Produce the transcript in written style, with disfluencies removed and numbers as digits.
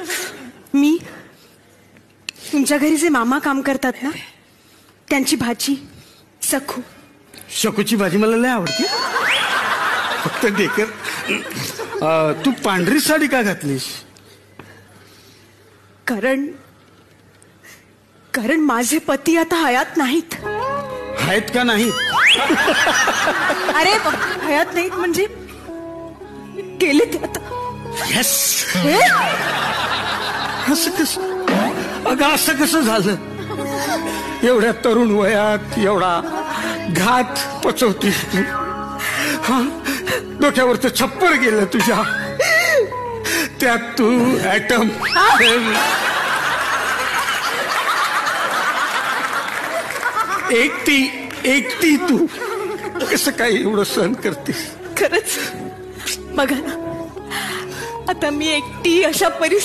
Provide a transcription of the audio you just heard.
मी तुमच्या घरी जे मामा काम करतात ना, त्यांची भाची सखू. शकूची भाजी मला लय आवडते. फक्त डेकर, तू पांढरी साडी का घातलीस? कारण माझे पती आता हयात नाहीत. आहेत का नाही? अरे हयात नाहीत म्हणजे गेले ते आता. येस. असं कसं? अगं असं कसं झालं? एवढ्या तरुण वयात एवढा घात पचवतीस तू. हा, डोक्यावरचं छप्पर गेलं तुझ्या. त्यात तू ऍटम. एकटी तू कसं काय एवढं सहन करतेस? खरंच बघा ना, आता मी एकटी अशा परिस्थितीत